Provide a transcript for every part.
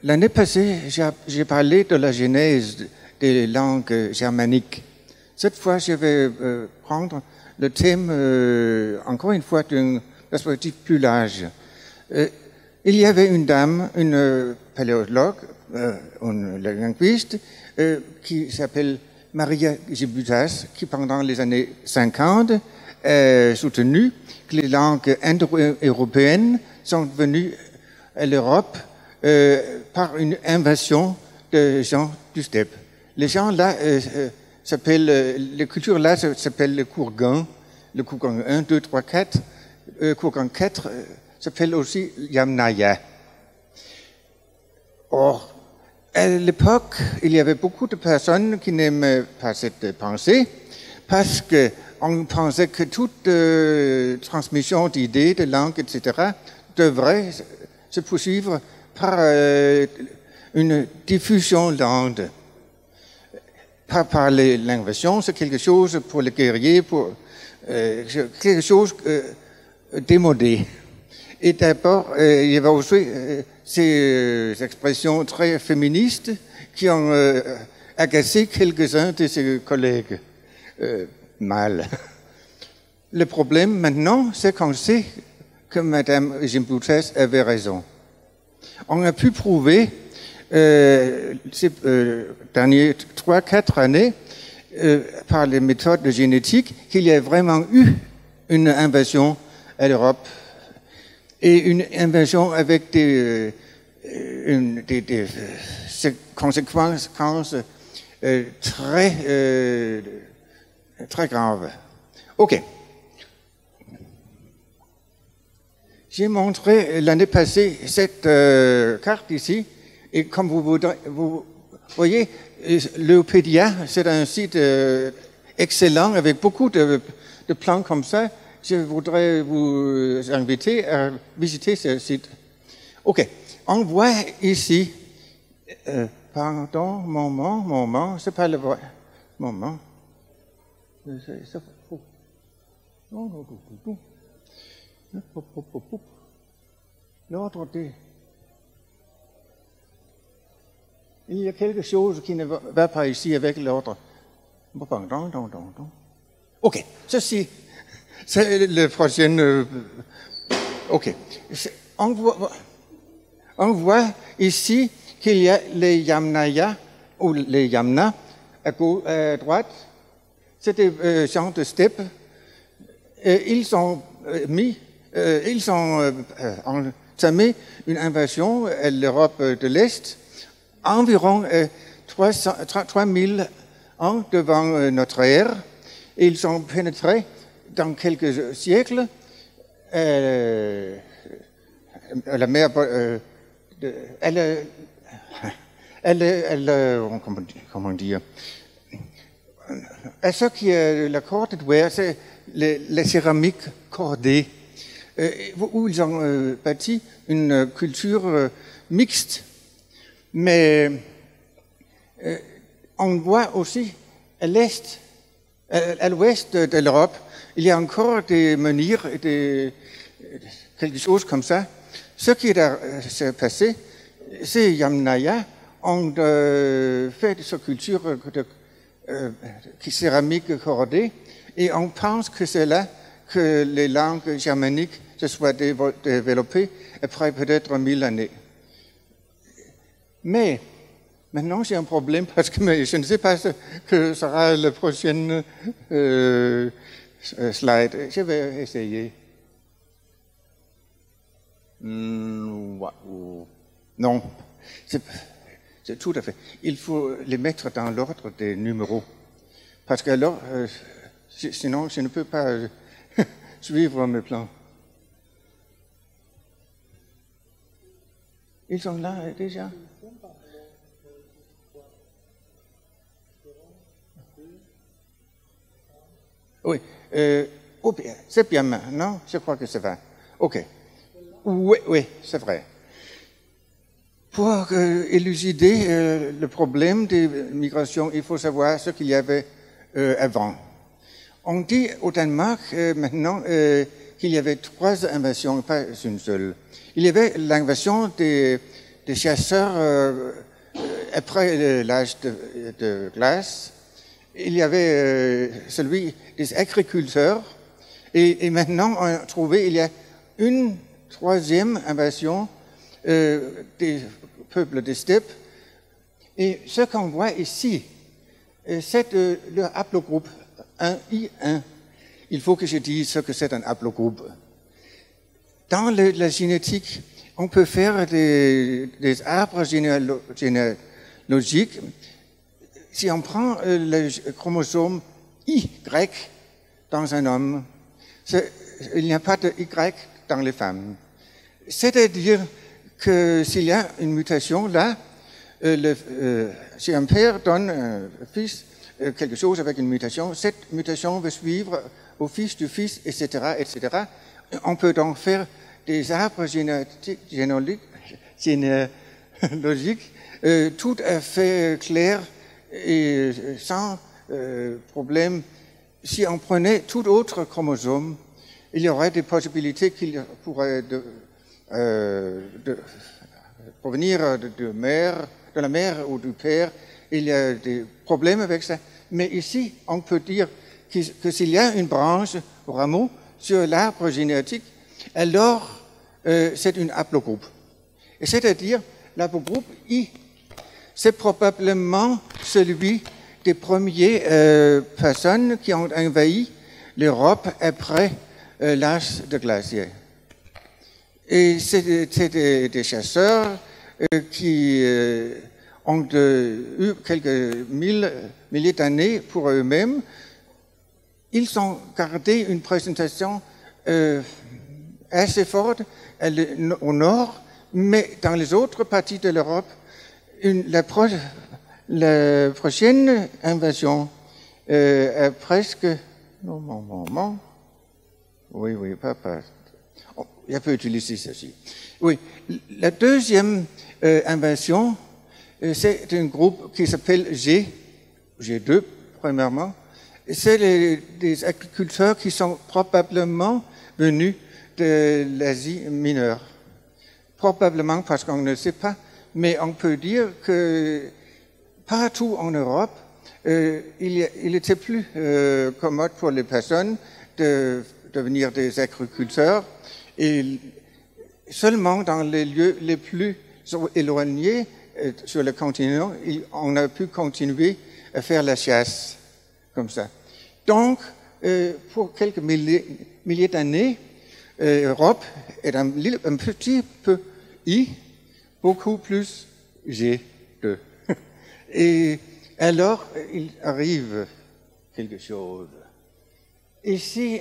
L'année passée, j'ai parlé de la genèse des langues germaniques. Cette fois, je vais prendre le thème, encore une fois, d'une perspective plus large. Il y avait une dame, une paléologue, une linguiste, qui s'appelle Maria Gimbutas, qui pendant les années 50 a soutenu que les langues indo-européennes sont venues à l'Europe par une invasion de gens du steppe. Les gens là les cultures là s'appellent le Kourgan 1, 2, 3, 4. Kourgan 4 s'appelle aussi Yamnaya. Or, à l'époque, il y avait beaucoup de personnes qui n'aimaient pas cette pensée parce qu'on pensait que toute transmission d'idées, de langues, etc., devrait se poursuivre par une diffusion lente. Pas par l'invasion, c'est quelque chose pour les guerriers, pour quelque chose démodé. Et d'abord, il y avait aussi ces expressions très féministes qui ont agacé quelques-uns de ses collègues mâles. Le problème maintenant, c'est qu'on sait que Mme Gimbutas avait raison. On a pu prouver ces dernières 3-4 années par les méthodes de génétique qu'il y a vraiment eu une invasion à l'Europe et une invasion avec des conséquences très graves. OK. J'ai montré l'année passée cette carte ici, et comme vous voyez, Leopédia, c'est un site excellent avec beaucoup de plans comme ça. Je voudrais vous inviter à visiter ce site. OK. On voit ici, pardon, moment, c'est pas le vrai moment. L'ordre des... Il y a quelque chose qui ne va pas ici avec l'ordre. OK. Ceci, c'est le prochain... OK. On voit ici qu'il y a les Yamnaya, ou les Yamna, à droite. C'est des gens de steppe. Ils ont entamé une invasion à l'Europe de l'Est environ 3000 ans devant notre ère. Ils ont pénétré dans quelques siècles à la mer comment dire, à ce qui est la cordée, c'est les céramiques cordées, où ils ont bâti une culture mixte. Mais on voit aussi à l'est, à l'ouest de l'Europe, il y a encore des menhirs, quelque chose comme ça. Ce qui s'est passé, ces Yamnaya ont fait cette culture de céramique cordée, et on pense que c'est là que les langues germaniques se soient développées après peut-être 1000 années. Mais maintenant j'ai un problème parce que je ne sais pas ce que sera le prochain slide. Je vais essayer. Non, c'est tout à fait. Il faut les mettre dans l'ordre des numéros. Parce que alors, sinon, je ne peux pas suivre mes plans. Ils sont là déjà. Oui, c'est bien maintenant, je crois que c'est vrai. OK. Oui, c'est vrai. Pour élucider le problème des migrations, il faut savoir ce qu'il y avait avant. On dit au Danemark maintenant qu'il y avait 3 invasions, pas une seule. Il y avait l'invasion des des chasseurs après l'âge de glace. Il y avait celui des agriculteurs. Et maintenant, on a trouvé, il y a une troisième invasion des peuples des steppes. Et ce qu'on voit ici, c'est le haplogroupe 1I1. Il faut que je dise ce que c'est un haplogroupe. Dans la génétique, on peut faire des arbres généalogiques. Si on prend le chromosome Y dans un homme, il n'y a pas de Y dans les femmes. C'est-à-dire que s'il y a une mutation là, si un père donne un fils quelque chose avec une mutation, cette mutation va suivre au fils du fils, etc., etc. On peut donc faire des arbres généalogiques tout à fait clairs et sans problème. Si on prenait tout autre chromosome, il y aurait des possibilités qu'il pourrait provenir de la mère ou du père. Il y a des problèmes avec ça. Mais ici, on peut dire que s'il y a une branche ou rameau sur l'arbre génétique, alors c'est une haplogroupe. Et c'est-à-dire, l'haplogroupe I, c'est probablement celui des premières personnes qui ont envahi l'Europe après l'âge de glacier. Et c'était des chasseurs qui ont eu quelques milliers d'années pour eux-mêmes. Ils ont gardé une présentation assez forte au nord, mais dans les autres parties de l'Europe, la prochaine invasion est presque... Non. Oui, pas. Oh, je peux utiliser ceci. Oui, la deuxième invasion, c'est un groupe qui s'appelle G2, premièrement. C'est des agriculteurs qui sont probablement venus de l'Asie mineure. Probablement parce qu'on ne sait pas, mais on peut dire que partout en Europe, il était plus commode pour les personnes de devenir des agriculteurs. Et seulement dans les lieux les plus éloignés sur le continent, on a pu continuer à faire la chasse comme ça. Donc, pour quelques milliers d'années, l'Europe est un petit peu I, beaucoup plus G2. Et alors, il arrive quelque chose. Ici,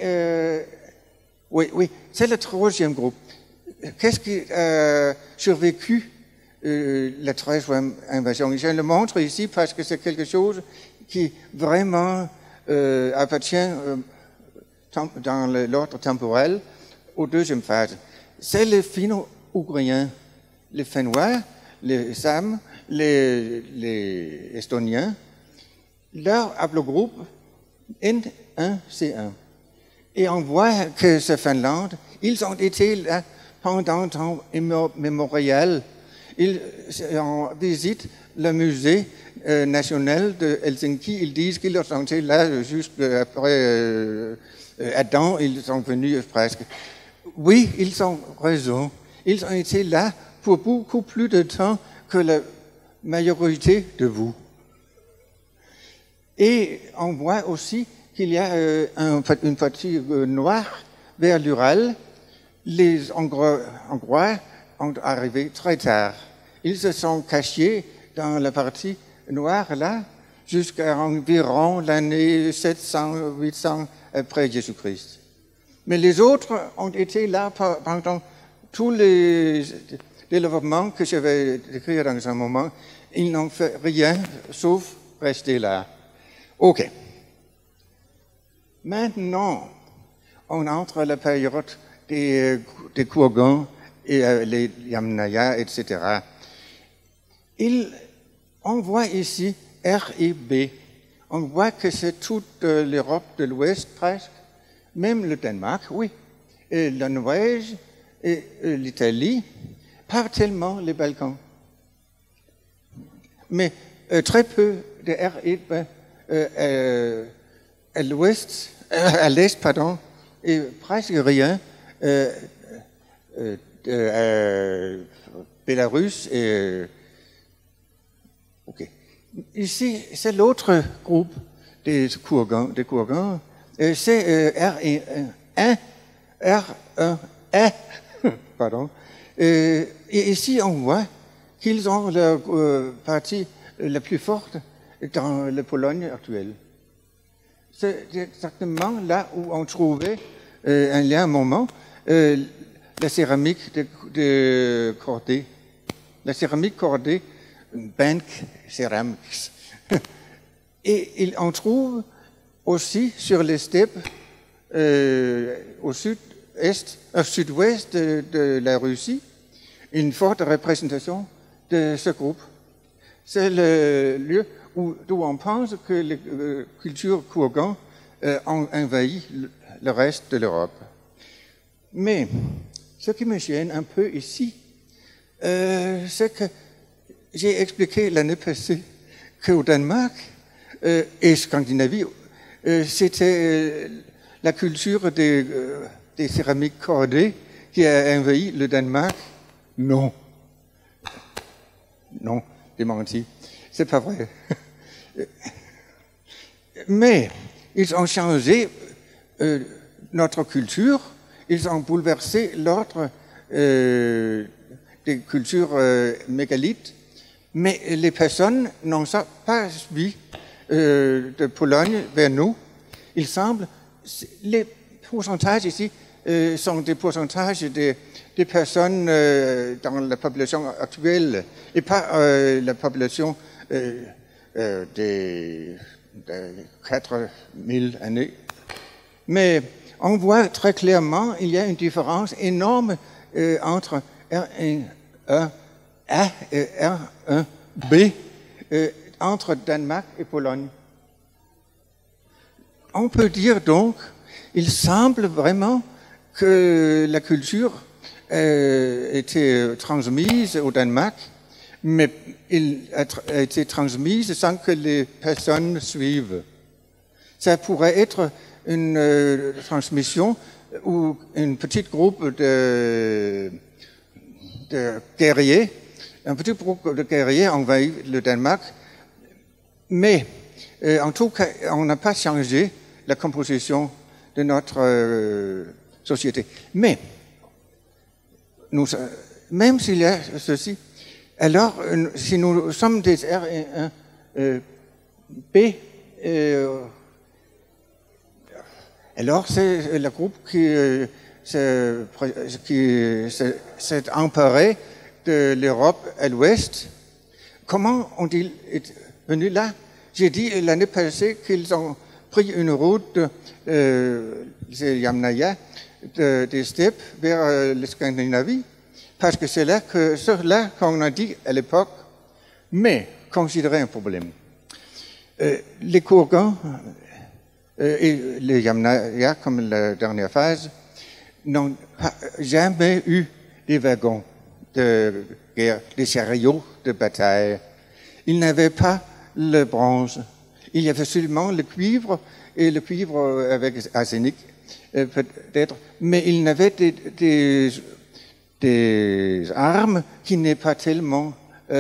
oui, c'est le troisième groupe. Qu'est-ce qui a survécu la troisième invasion? Je le montre ici parce que c'est quelque chose qui vraiment appartient dans l'ordre temporel aux deuxième phase. C'est les Finno-Ougriens, les Finnois, les Sames, les Estoniens. Leur haplogroupe N1C1. Et on voit que ce Finlande, ils ont été là pendant un temps immémorial. Ils en visitent le musée national de Helsinki. Ils disent qu'ils ont été là juste après Adam, ils sont venus presque. Oui, ils ont raison. Ils ont été là pour beaucoup plus de temps que la majorité de vous. Et on voit aussi qu'il y a une partie noire vers l'Ural. Les Hongrois ont arrivé très tard. Ils se sont cachés dans la partie noire là jusqu'à environ l'année 700-800 après Jésus-Christ. Mais les autres ont été là pendant tous les développements que je vais décrire dans un moment. Ils n'ont fait rien sauf rester là. OK. Maintenant, on entre à la période des Kourgans et les Yamnaya, etc. On voit ici R et B. On voit que c'est toute l'Europe de l'Ouest presque, même le Danemark, oui, et la Norvège et l'Italie, pas tellement les Balkans. mais très peu de R1 à l'ouest, à l'est, pardon, et presque rien Bélarus et... Ok. Ici, c'est l'autre groupe des Kourgans. C'est R1A, pardon. Et ici, on voit qu'ils ont la partie la plus forte dans la Pologne actuelle. C'est exactement là où on trouvait, il y a un moment, la céramique de cordée. La céramique cordée, Bank Ceramics. Et on trouve aussi sur les steppes au sud-ouest de la Russie une forte représentation de ce groupe. C'est le lieu où on pense que les cultures Kourgan ont envahi le reste de l'Europe. Mais ce qui me gêne un peu ici, c'est que j'ai expliqué l'année passée qu'au Danemark et Scandinavie, c'était la culture des céramiques cordées qui a envahi le Danemark. Non. Non, j'ai menti. C'est pas vrai. Mais ils ont changé notre culture, ils ont bouleversé l'ordre des cultures mégalithes, mais les personnes n'ont pas suivi de Pologne vers nous. Il semble, les pourcentages ici sont des pourcentages des personnes dans la population actuelle et pas la population des 4000 années. Mais on voit très clairement il y a une différence énorme entre R1A et R1B entre Danemark et Pologne. On peut dire donc, il semble vraiment que la culture était transmise au Danemark, mais elle a été transmise sans que les personnes suivent. Ça pourrait être une transmission où un petit groupe de guerriers, envahit le Danemark, mais en tout cas, on n'a pas changé la composition de notre société. Mais, même s'il y a ceci, alors, si nous sommes des R1B, alors c'est le groupe qui s'est emparé de l'Europe à l'ouest. Comment ont-ils venu là? J'ai dit l'année passée qu'ils ont pris une route c'est Yamnaya, des steppes vers la Scandinavie, parce que c'est là qu'on a dit à l'époque, mais considérez un problème. Les Kourgans et les Yamnaya, comme la dernière phase, n'ont jamais eu des wagons de guerre, des chariots de bataille. Ils n'avaient pas le bronze. Il y avait seulement le cuivre, et le cuivre avec arsenic, peut-être, mais ils n'avaient des armes qui n'est pas tellement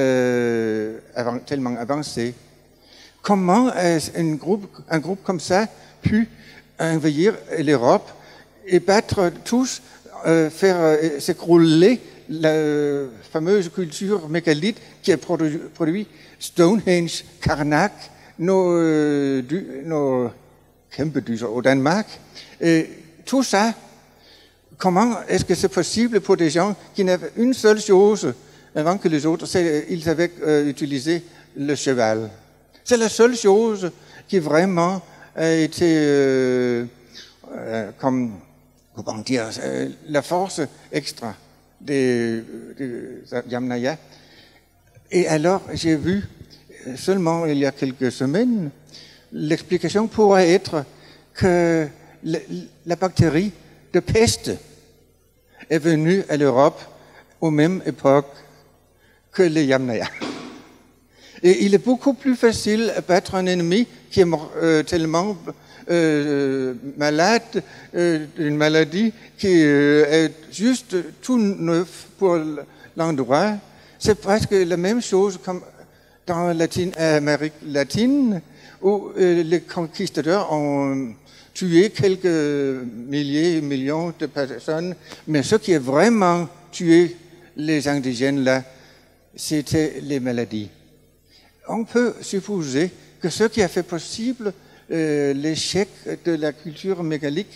avancées. Comment un groupe comme ça pu envahir l'Europe et battre tous, faire s'écrouler la fameuse culture mégalithe qui a produit Stonehenge, Karnak, nos kæmpedyser au Danemark. Tout ça, comment est-ce que c'est possible pour des gens qui n'avaient une seule chose avant que les autres, ils avaient utilisé le cheval. C'est la seule chose qui vraiment a été, comment dire, la force extra des Yamnaya. Et alors, j'ai vu, seulement il y a quelques semaines, l'explication pourrait être que la bactérie de peste est venue à l'Europe aux mêmes époques que les Yamnaya. Et il est beaucoup plus facile à battre un ennemi qui est tellement malade d'une maladie qui est juste tout neuf pour l'endroit. C'est presque la même chose comme dans l'Amérique latine, où les conquistadors ont tué quelques milliers, millions de personnes, mais ce qui a vraiment tué les indigènes là, c'était les maladies. On peut supposer que ce qui a fait possible l'échec de la culture mégalite,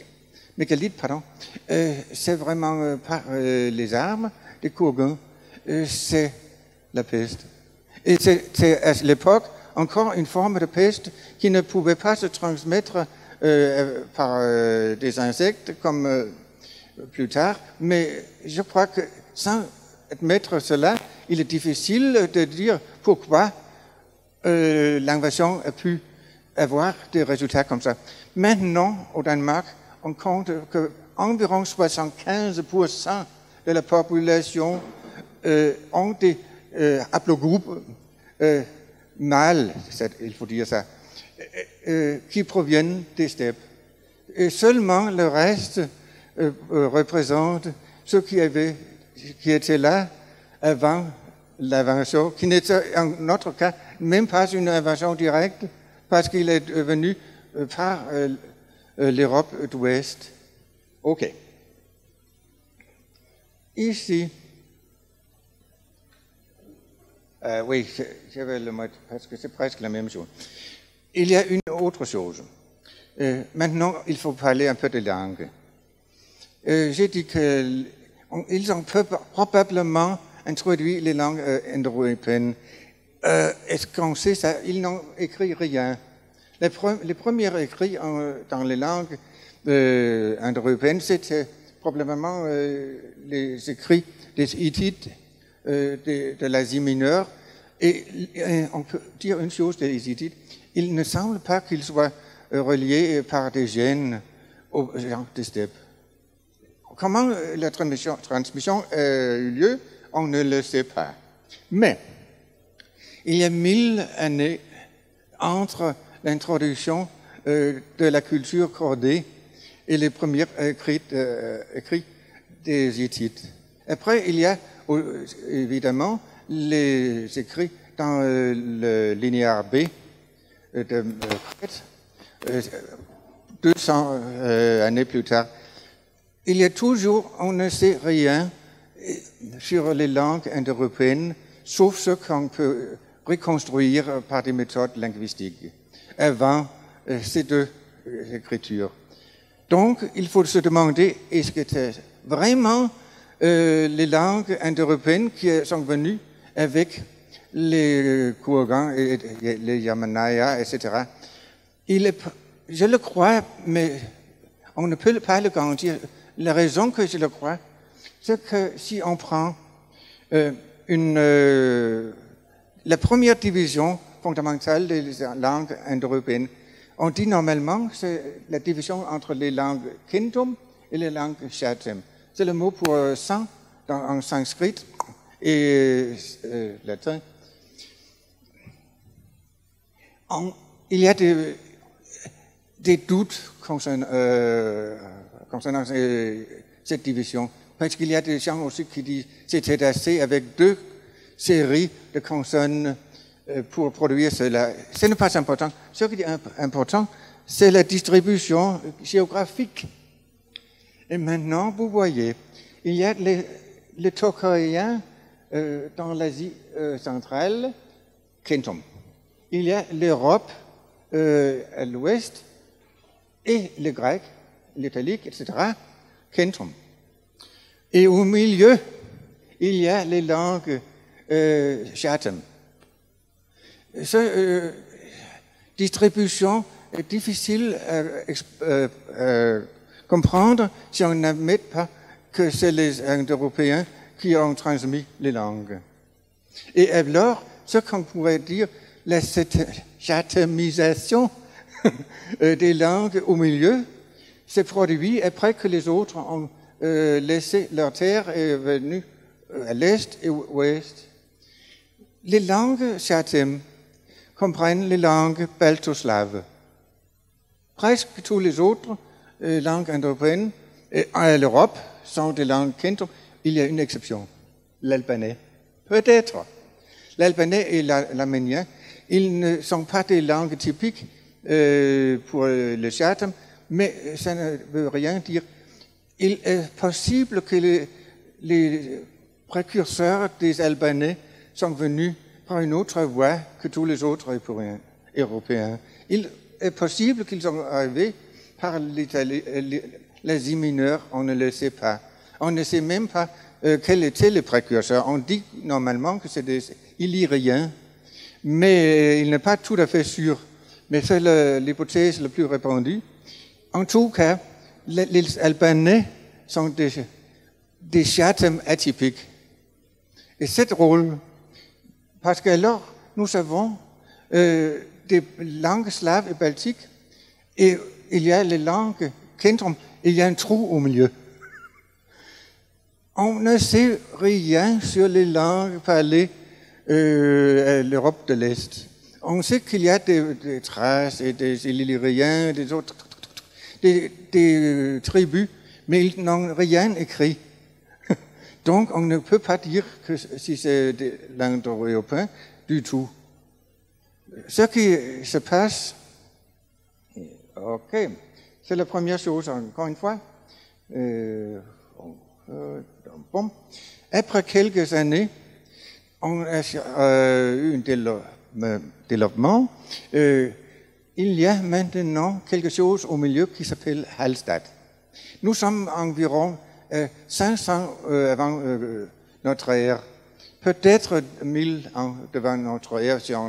c'est vraiment pas les armes des Kourguns, c'est la peste. Et c'est à l'époque encore une forme de peste qui ne pouvait pas se transmettre par des insectes comme plus tard, mais je crois que sans admettre cela, il est difficile de dire pourquoi l'invasion a pu avoir des résultats comme ça. Maintenant, au Danemark, on compte qu'environ 75% de la population ont des haplogroupes mâles, il faut dire ça, qui proviennent des steppes. Et seulement le reste représente ceux qui étaient là avant l'invasion, qui n'était en notre cas même pas une invasion directe, parce qu'il est venu par l'Europe d'Ouest. OK. Ici, oui, je vais le mettre parce que c'est presque la même chose. Il y a une autre chose. Maintenant, il faut parler un peu de langue. J'ai dit qu'ils ont probablement introduit les langues indo-européennes. Est-ce qu'on sait ça? Ils n'ont écrit rien. Les premiers écrits dans les langues indo-européennes, c'était probablement les écrits des Hittites de l'Asie mineure. Et on peut dire une chose des Hittites, il ne semble pas qu'ils soient reliés par des gènes au genre de steppe. Comment la transmission a eu lieu, on ne le sait pas. Mais il y a 1000 années entre l'introduction de la culture cordée et les premiers écrits des Hittites. Après, il y a évidemment les écrits dans le linéaire B de Crète, 200 années plus tard. Il y a toujours, on ne sait rien sur les langues indo-européennes, sauf ce qu'on peut reconstruire par des méthodes linguistiques avant ces deux écritures. Donc, il faut se demander, est-ce que c'est vraiment les langues indo-européennes qui sont venues avec les Kourguns et les Yamanaya, etc. Je le crois, mais on ne peut pas le garantir. La raison que je le crois, c'est que si on prend la première division fondamentale des langues indo-européennes, on dit normalement c'est la division entre les langues Kintum et les langues Shatem. C'est le mot pour sang en sanskrit et latin. Il y a des doutes concernant cette division, parce qu'il y a des gens aussi qui disent que c'était assez avec 2 séries de consonnes pour produire cela. Ce n'est pas important. Ce qui est important, c'est la distribution géographique. Et maintenant, vous voyez, il y a les Tochariens dans l'Asie centrale, Kintum. Il y a l'Europe à l'ouest et les Grecs, l'Italique, etc., Kintum. Et au milieu, il y a les langues Shatem. Cette distribution est difficile à comprendre si on n'admet pas que c'est les Indo-Européens qui ont transmis les langues. Et alors, ce qu'on pourrait dire, cette chatemisation des langues au milieu s'est produit après que les autres ont laissé leur terre et venus à l'est et à l'ouest. Les langues Shatem comprennent les langues balto-slaves. Presque tous les autres langues indo-européennes à l'Europe sont des langues kentom. Il y a une exception, l'albanais. Peut-être. L'albanais et l'arménien, ils ne sont pas des langues typiques pour le Chatham, mais ça ne veut rien dire. Il est possible que les précurseurs des Albanais sont venus par une autre voie que tous les autres Européens. Il est possible qu'ils sont arrivés par l'Asie mineure, on ne le sait pas. On ne sait même pas quels étaient les précurseurs. On dit normalement que c'est des Illyriens, mais il n'est pas tout à fait sûr. Mais c'est l'hypothèse la plus répandue. En tout cas, les Albanais sont des Chatham atypiques. Et c'est drôle, parce que alors, nous avons des langues slaves et baltiques, et il y a les langues kentrum, il y a un trou au milieu. On ne sait rien sur les langues parlées à l'Europe de l'Est. On sait qu'il y a des Thraces et des Illyriens, des autres, des tribus, mais ils n'ont rien écrit. Donc on ne peut pas dire que si c'est des langues européennes du tout. Ce qui se passe, ok, c'est la première chose, encore une fois. Bon. Après quelques années, on a eu un développement. Il y a maintenant quelque chose au milieu qui s'appelle Hallstatt. Nous sommes environ 500 avant notre ère, peut-être 1000 ans devant notre ère. Si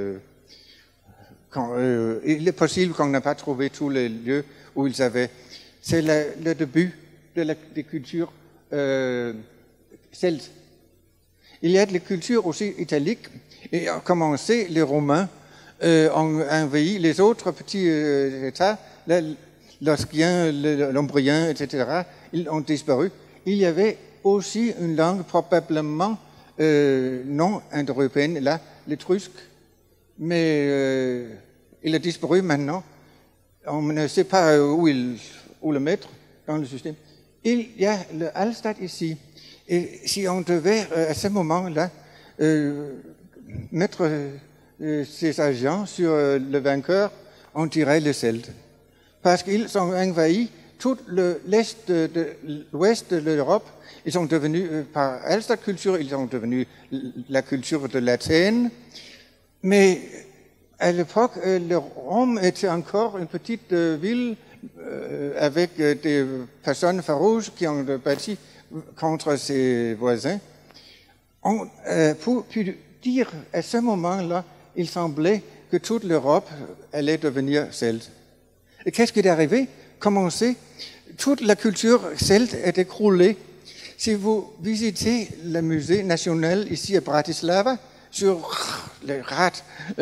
il est possible qu'on n'a pas trouvé tous les lieux où ils avaient. C'est le début des cultures celtes. Il y a des cultures aussi italiques. Et à commencer, les Romains ont envahi les autres petits États, l'Osquien, l'Ombrien, etc. Ils ont disparu. Il y avait aussi une langue probablement non indo-européenne, là, l'étrusque, mais il a disparu maintenant. On ne sait pas où le mettre dans le système. Il y a le Hallstatt ici. Et si on devait, à ce moment-là, mettre ses agents sur le vainqueur, on dirait les Celtes. Parce qu'ils ont envahi tout l'ouest de l'Europe. Ils sont devenus, par Hallstatt culture, ils sont devenus la culture de l'Athènes. Mais à l'époque, Rome était encore une petite ville avec des personnes farouches qui ont bâti contre ses voisins. On peut dire, à ce moment-là, il semblait que toute l'Europe allait devenir celte. Et qu'est-ce qui est arrivé? Comme on sait, toute la culture celte est écroulée. Si vous visitez le musée national ici à Bratislava, sur les rats,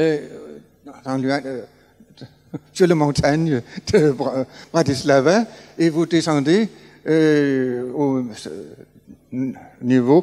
sur la montagne de Bratislava, et vous descendez au niveau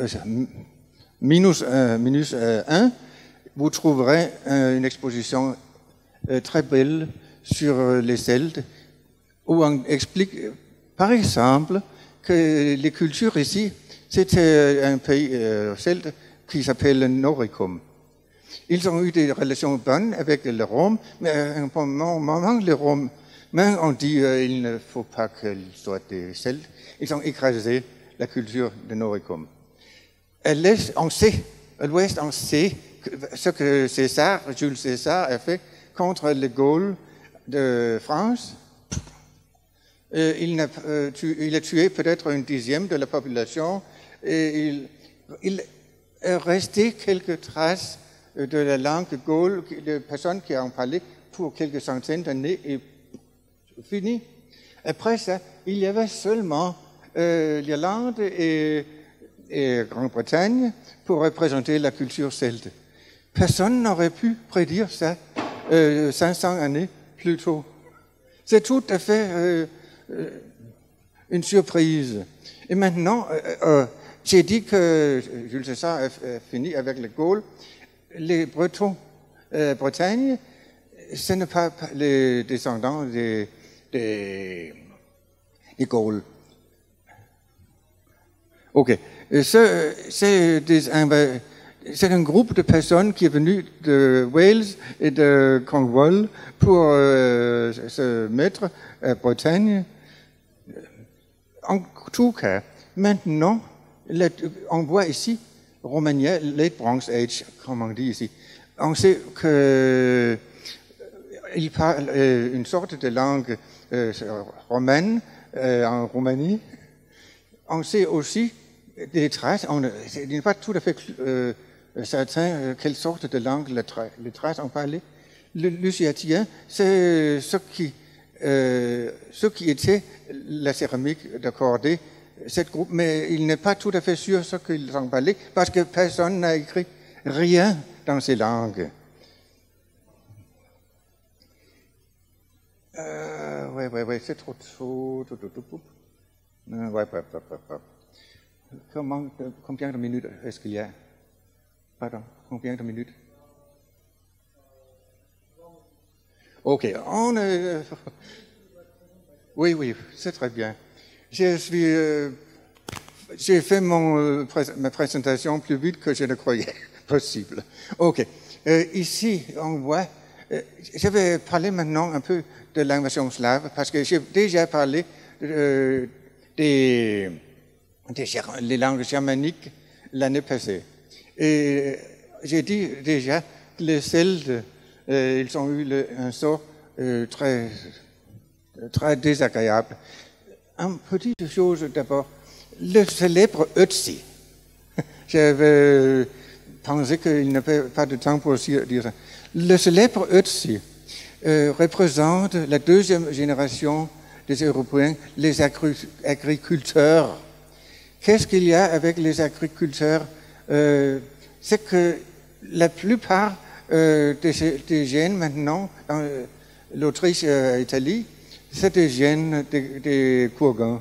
minus 1, vous trouverez une exposition très belle sur les Celtes, où on explique, par exemple, que les cultures ici, c'était un pays celte qui s'appelle Noricum. Ils ont eu des relations bonnes avec le Rome, mais à un moment, les Romains ont dit il ne faut pas qu'ils soient des Celtes. Ils ont écrasé la culture de Noricum. À l'Est, on sait, à l'Ouest, on sait ce que Jules César a fait contre les Gaules de France. Il a tué peut-être 1/10 de la population et il est resté quelques traces de la langue gaule, de personnes qui ont parlé pour quelques centaines d'années et fini. Après ça, il y avait seulement l'Irlande et Grande-Bretagne pour représenter la culture celte. Personne n'aurait pu prédire ça 500 années plus tôt. C'est tout à fait une surprise. Et maintenant, j'ai dit que Jules César a fini avec les Gaules. Les Bretons Bretagne, ce n'est pas les descendants des Gaules. Ok. C'est un groupe de personnes qui est venu de Wales et de Cornwall pour se mettre à Bretagne. En tout cas, maintenant, on voit ici Romania, late Bronze Age, comme on dit ici. On sait qu'il parle une sorte de langue romaine en Roumanie. On sait aussi des traces, il n'est pas tout à fait certain quelle sorte de langue les traces ont parlé. Le lusitien, c'est ce qui était la céramique d'accordé, cette groupe, mais il n'est pas tout à fait sûr ce qu'ils ont parlé, parce que personne n'a écrit rien dans ces langues. Ouais, c'est trop tôt. Ouais. Combien de minutes est-ce qu'il y a? Pardon, combien de minutes? Ok, oui, c'est très bien. J'ai fait ma présentation plus vite que je ne croyais possible. Ok, ici on voit, je vais parler maintenant un peu de l'invasion slave, parce que j'ai déjà parlé des langues germaniques l'année passée. Et j'ai dit déjà que les Celtes, ils ont eu un sort très désagréable. Une petite chose d'abord, le célèbre Ötzi. J'avais pensé qu'il n'y avait pas de temps pour dire ça. Le célèbre Ötzi représente la deuxième génération des Européens, les agriculteurs. Qu'est-ce qu'il y a avec les agriculteurs? C'est que la plupart des gènes maintenant, dans l'Autriche et l'Italie, c'est des gènes des Courgans.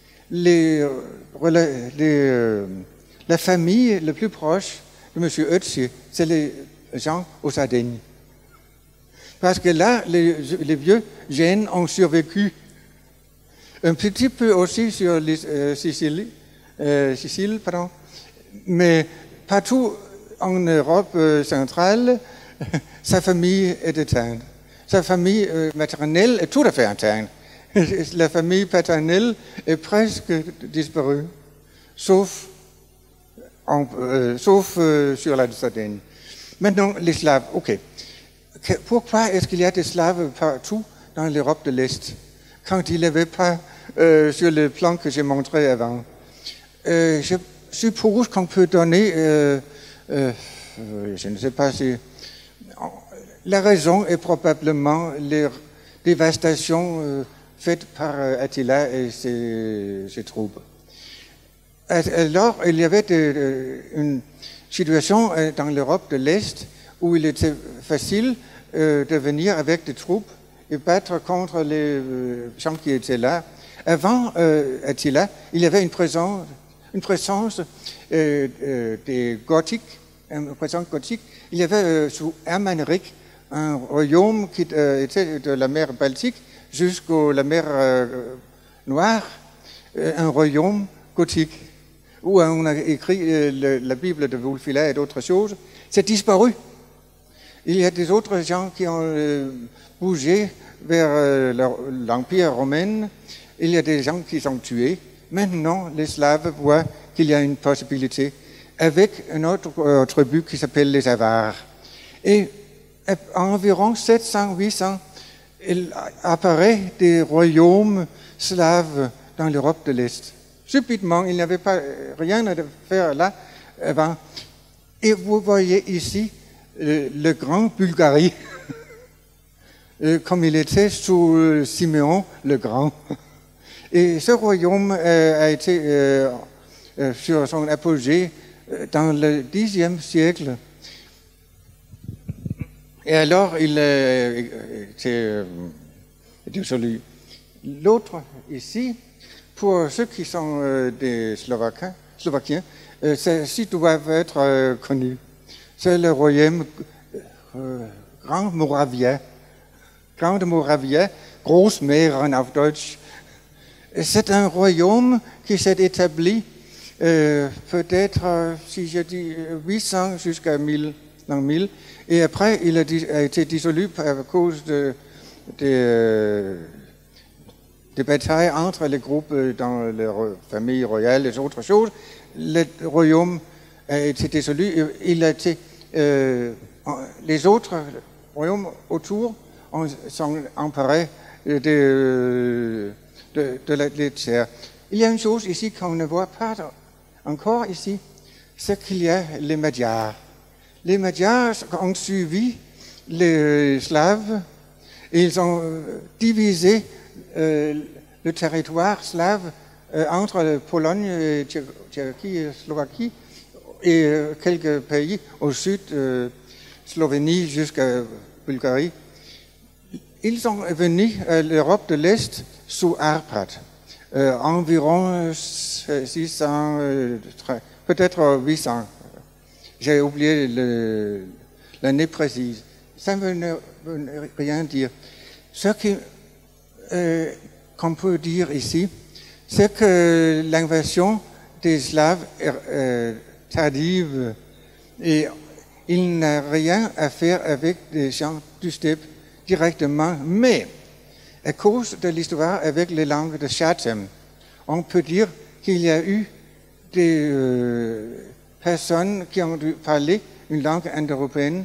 La famille la plus proche de M. Ötzi, c'est les gens aux Sardegnes. Parce que là, les vieux gènes ont survécu. Un petit peu aussi sur Sicile, mais partout en Europe centrale, sa famille est éteinte. Sa famille maternelle est tout à fait éteinte. La famille paternelle est presque disparue, sauf sur la Sardaigne. Maintenant, les Slaves, ok. Pourquoi est-ce qu'il y a des Slaves partout dans l'Europe de l'Est, quand il n'y avait pas sur le plan que j'ai montré avant? Je suppose qu'on peut donner, je ne sais pas si... La raison est probablement les dévastations faites par Attila et ses troupes. Alors, il y avait une situation dans l'Europe de l'Est où il était facile de venir avec des troupes et battre contre les gens qui étaient là. Avant Attila, il y avait une présence des Gothiques, une présence gothique. Il y avait sous Ermanric un royaume qui était de la mer Baltique jusqu'à la mer Noire, un royaume gothique, où on a écrit la Bible de Wulfila et d'autres choses. C'est disparu. Il y a des autres gens qui ont bougé vers l'Empire romain. Il y a des gens qui sont tués. Maintenant, les Slaves voient qu'il y a une possibilité avec une autre tribu qui s'appelle les Avars. Et à environ 700-800, il apparaît des royaumes slaves dans l'Europe de l'Est. Subitement, il n'y avait pas rien à faire là avant. Et vous voyez ici le grand Bulgarie, comme il était sous Siméon le Grand. Et ce royaume a été sur son apogée dans le Xe siècle. Et alors, il était dissolu. L'autre, ici, pour ceux qui sont des Slovaquiens, ceux-ci doivent être connus. C'est le royaume Grande Moravia, Großmähren auf Deutsch. C'est un royaume qui s'est établi peut-être, si je dis 800 jusqu'à 1000, l'an 1000, et après il a été dissolu à cause des batailles entre les groupes dans les familles royales et autres choses. Le royaume a été dissolu, il a été, les autres royaumes autour sont emparés de la terre. Il y a une chose ici qu'on ne voit pas encore ici, c'est qu'il y a les Magyars. Les Magyars ont suivi les Slaves, et ils ont divisé le territoire slave entre la Pologne, Tchéquie et Slovaquie, et quelques pays au sud, Slovénie jusqu'à Bulgarie. Ils sont venus à l'Europe de l'Est sous Arpad. Environ 600, peut-être 800. J'ai oublié l'année précise. Ça ne veut rien dire. Ce qu'on peut dire ici, c'est que l'invasion des Slaves est tardive et il n'a rien à faire avec les gens du steppe directement, mais à cause de l'histoire avec les langues de Chatham, on peut dire qu'il y a eu des personnes qui ont dû parler une langue indo-européenne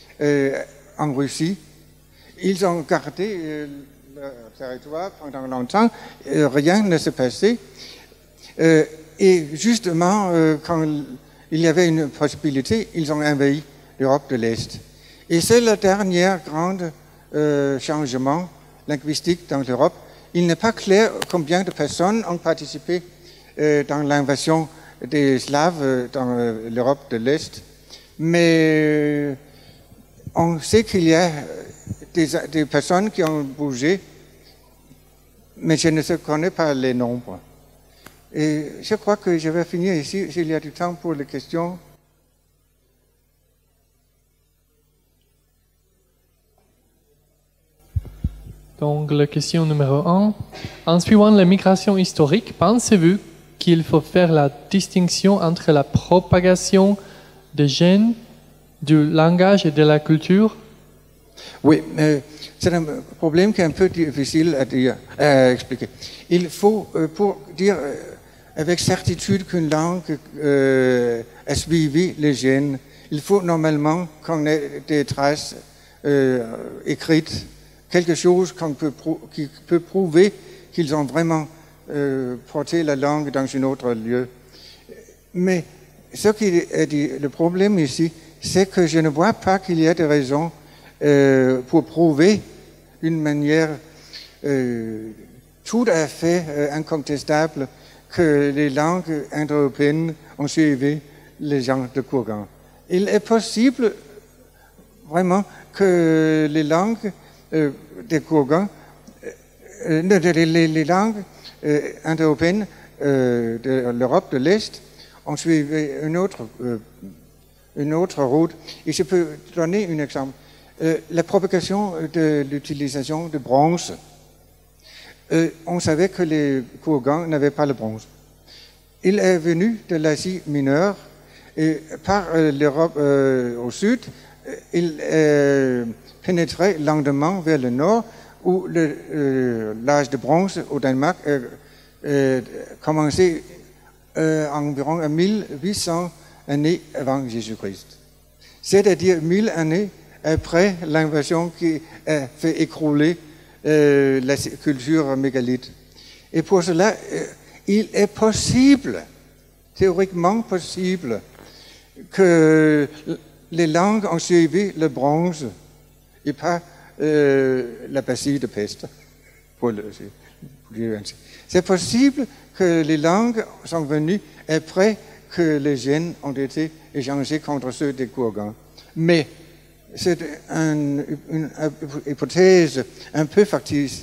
en Russie. Ils ont gardé leur territoire pendant longtemps, rien ne s'est passé. Et justement, quand il y avait une possibilité, ils ont envahi l'Europe de l'Est. Et c'est le dernier grand changement linguistique dans l'Europe. Il n'est pas clair combien de personnes ont participé dans l'invasion des Slaves dans l'Europe de l'Est, mais on sait qu'il y a des personnes qui ont bougé, mais je ne connais pas les nombres. Et je crois que je vais finir ici, s'il y a du temps pour les questions. Donc, la question numéro 1. En suivant la migration historique, pensez-vous qu'il faut faire la distinction entre la propagation des gènes, du langage et de la culture? Oui, c'est un problème qui est un peu difficile à expliquer. Il faut, pour dire avec certitude qu'une langue a suivi les gènes, il faut normalement qu'on ait des traces écrites, quelque chose qui peut prouver qu'ils ont vraiment porté la langue dans un autre lieu. Mais ce qui est dit, le problème ici, c'est que je ne vois pas qu'il y a des raisons pour prouver d'une manière tout à fait incontestable que les langues indo-européennes ont suivi les gens de Kourgan. Il est possible vraiment que les langues des Kourgan, les langues indo-européennes de l'Europe de l'Est ont suivi une autre route. Et je peux donner un exemple. La propagation de l'utilisation de bronze. On savait que les Kourgans n'avaient pas le bronze. Il est venu de l'Asie mineure et par l'Europe au sud, il pénétrait lentement vers le nord où l'âge de bronze au Danemark commençait environ à 1800 années avant Jésus-Christ. C'est-à-dire 1000 années après l'invasion qui a fait écrouler la culture mégalithe. Et pour cela, il est possible, théoriquement possible, que les langues ont suivi le bronze et pas la bacille de peste. C'est possible que les langues sont venues après que les gènes ont été échangés contre ceux des Kourgans. Mais c'est une hypothèse un peu factueuse.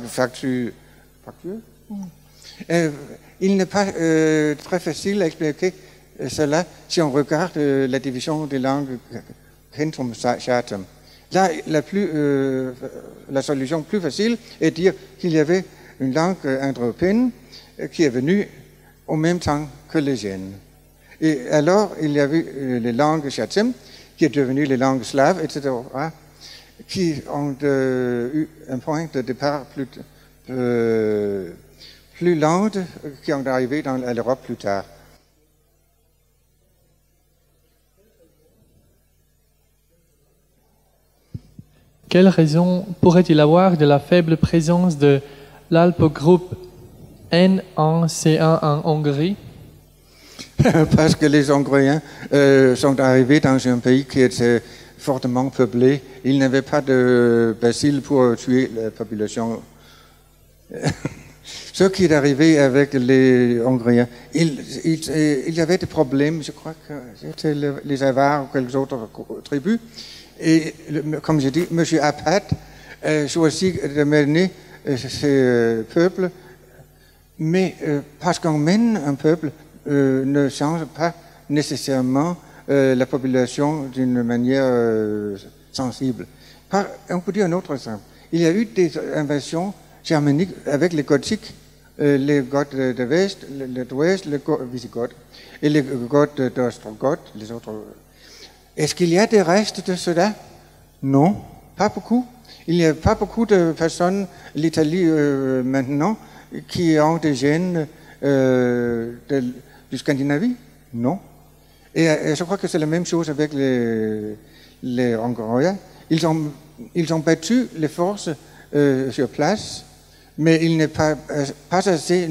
Il n'est pas très facile à expliquer cela si on regarde la division des langues Kentrum-Chatham. Là, la solution plus facile est de dire qu'il y avait une langue indo-européenne qui est venue au même temps que les gènes. Et alors, il y avait les langues Tchatchèmes, qui est devenues les langues slaves, etc., qui ont eu un point de départ plus lent, qui sont arrivés à l'Europe plus tard. Quelle raison pourrait-il avoir de la faible présence de l'alpogroupe N1C1 en Hongrie? Parce que les Hongriens sont arrivés dans un pays qui était fortement peuplé. Ils n'avaient pas de bacilles pour tuer la population. Ce qui est arrivé avec les Hongriens, il y avait des problèmes, je crois que c'était les Avars ou quelques autres tribus. Et comme je dis, M. Apat choisit de mener ces peuples, mais parce qu'on mène un peuple ne change pas nécessairement la population d'une manière sensible. On peut dire un autre exemple. Il y a eu des invasions germaniques avec les Gothiques, les Goths de l'Est, de l'Ouest, les Visigoths, et les Goths d'Ostrogoth, les autres. Est-ce qu'il y a des restes de cela? Non, pas beaucoup. Il n'y a pas beaucoup de personnes, l'Italie maintenant, qui ont des gènes du Scandinavie? Non. Et je crois que c'est la même chose avec les Hongrois. Ils ont battu les forces sur place, mais il n'est pas assez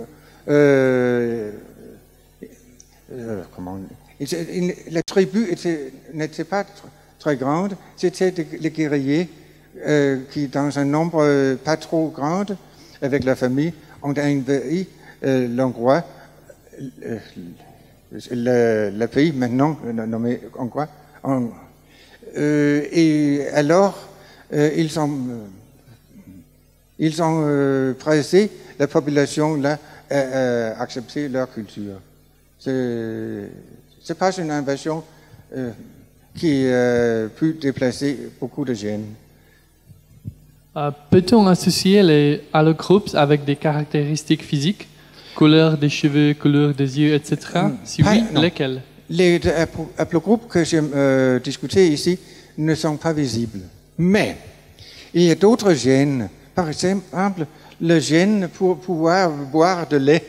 la tribu n'était pas très grande, c'était les guerriers qui, dans un nombre pas trop grand, avec la famille, ont envahi l'Hongrois, le pays maintenant nommé Hongrois. Et alors, ils ont pressé la population là à accepter leur culture. C'est pas une invasion qui a pu déplacer beaucoup de gènes. Peut-on associer les allogroupes avec des caractéristiques physiques, couleur des cheveux, couleur des yeux, etc. Si oui, non. lesquels? Les haplogroupes que j'ai discutés ici ne sont pas visibles. Mais il y a d'autres gènes. Par exemple, le gène pour pouvoir boire de lait.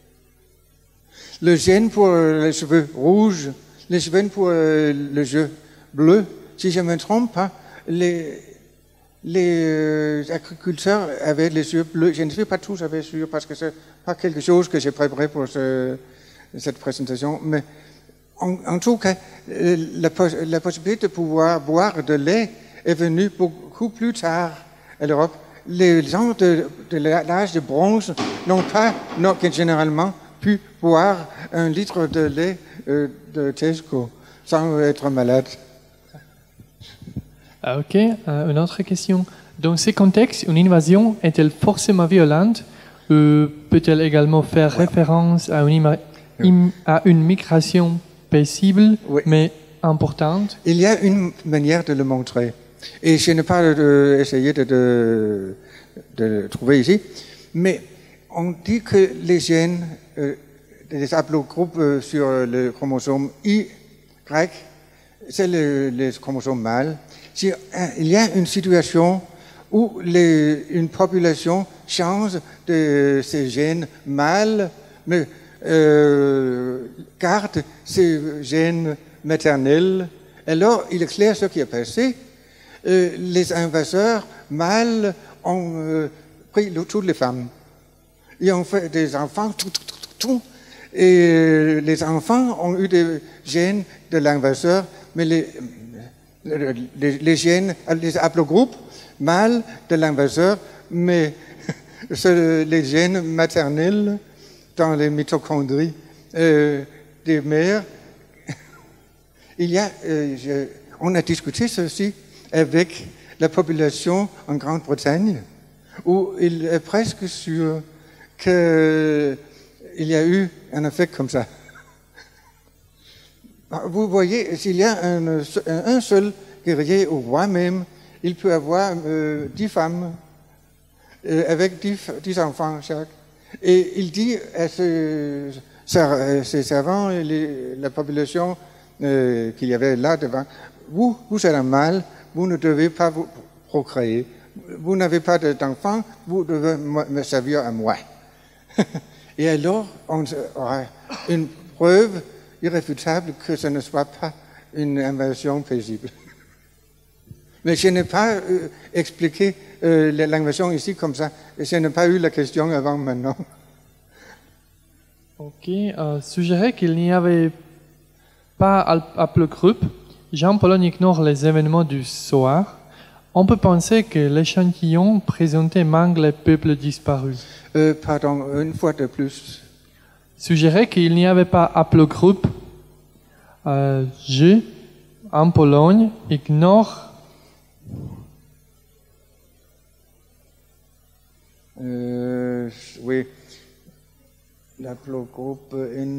Le gène pour les cheveux rouges, les cheveux pour les yeux bleus. Si je ne me trompe pas, les agriculteurs avaient les yeux bleus. Je ne suis pas tout à fait sûr parce que ce n'est pas quelque chose que j'ai préparé pour cette présentation. Mais en tout cas, la possibilité de pouvoir boire de lait est venue beaucoup plus tard à l'Europe. Les gens de l'âge de bronze n'ont pas généralement pu boire 1 litre de lait de Tesco sans être malade. Ok, une autre question. Dans ces contextes, une invasion est-elle forcément violente ou peut-elle également faire référence à une migration paisible mais importante? Il y a une manière de le montrer. Et je n'ai pas essayé de trouver ici, mais on dit que les gènes, les haplogroupes sur le chromosome Y, c'est les chromosomes mâles. Si il y a une situation où une population change de ces gènes mâles, mais garde ces gènes maternels, alors il est clair ce qui est passé. Les invaseurs mâles ont pris toutes les femmes. Ils ont fait des enfants, et les enfants ont eu des gènes de l'invaseur, mais les gènes, les haplogroupes mâles de l'invaseur, mais les gènes maternels dans les mitochondries des mères. On a discuté ceci avec la population en Grande-Bretagne, où il est presque sûr qu'il y a eu un effet comme ça. Vous voyez, s'il y a un seul guerrier au roi même, il peut avoir 10 femmes avec 10 enfants chaque. Et il dit à ses servants et la population qu'il y avait là devant, vous êtes un mâle, vous ne devez pas vous procréer. Vous n'avez pas d'enfants, vous devez me servir à moi. Et alors, on aura une preuve irréfutable que ce ne soit pas une invasion paisible. Mais je n'ai pas expliqué l'invasion ici comme ça. Je n'ai pas eu la question avant maintenant. Ok, suggérer qu'il n'y avait pas haplogroupe, Jean-Paul ignore les événements du soir. On peut penser que l'échantillon présenté manque les peuples disparus. Pardon, une fois de plus. Suggérer qu'il n'y avait pas haplogroupe, G, en Pologne, ignore. Oui, l'aplogroupe.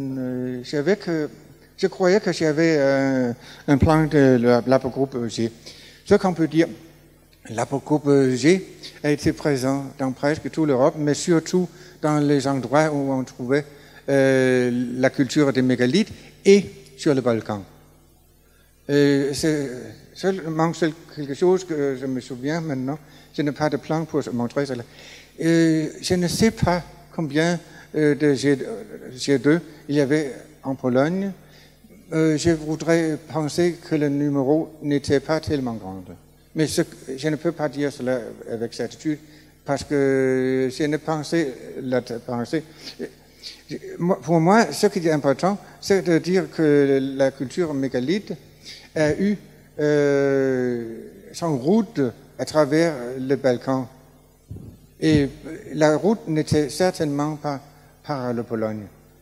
Je croyais que j'avais un plan de l'aplogroupe G. Ce qu'on peut dire, l'aplogroupe G a été présent dans presque toute l'Europe, mais surtout dans les endroits où on trouvait la culture des mégalithes et sur le Balkan. C'est seulement quelque chose que je me souviens maintenant. Je n'ai pas de plan pour montrer cela. Je ne sais pas combien de G2 il y avait en Pologne. Je voudrais penser que le numéro n'était pas tellement grand. Mais je ne peux pas dire cela avec certitude parce que je n'ai pensé la pensée. Pour moi, ce qui est important, c'est de dire que la culture mégalithe a eu son route à travers le Balkan. Et la route n'était certainement pas par la Pologne.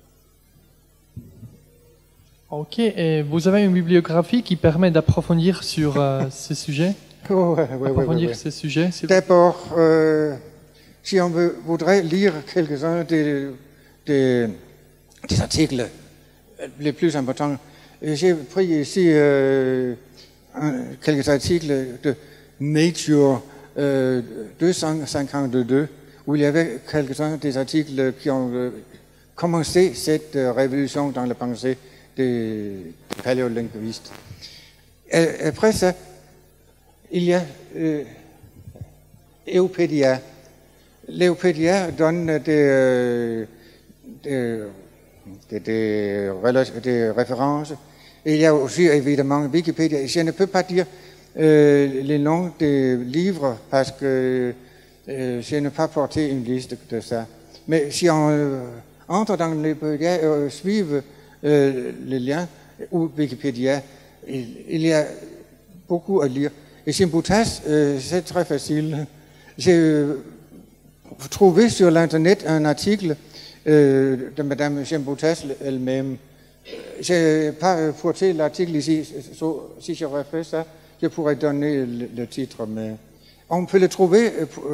Ok, et vous avez une bibliographie qui permet d'approfondir sur ce sujet? Oui. Ce sujet. D'abord, si on voudrait lire quelques-uns des articles les plus importants, j'ai pris ici quelques articles de Nature 252, où il y avait quelques-uns des articles qui ont commencé cette révolution dans la pensée des paléolinguistes. Après ça, il y a Eupédia. L'Eupédia donne des références. Il y a aussi évidemment Wikipédia. Je ne peux pas dire les noms des livres parce que je n'ai pas porté une liste de ça. Mais si on entre dans l'Eupédia et suive les liens ou Wikipédia, il y a beaucoup à lire. Et Chimboutash, c'est très facile. J'ai trouvé sur l'Internet un article de Madame Chimboutash elle-même. Je n'ai pas porté l'article ici. Si j'aurais fait ça, je pourrais donner le titre. Mais on peut le trouver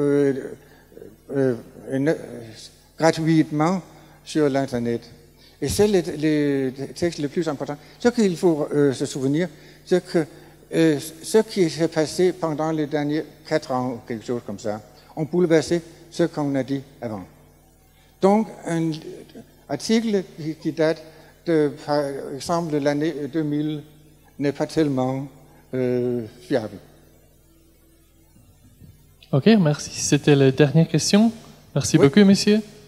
gratuitement sur l'Internet. Et c'est les textes les plus importants. Ce qu'il faut se souvenir, c'est que ce qui s'est passé pendant les derniers 4 ans, ou quelque chose comme ça, ont bouleversé ce qu'on a dit avant. Donc, un article qui date de, par exemple, de l'année 2000 n'est pas tellement fiable. Ok, merci. C'était la dernière question. Merci beaucoup, monsieur.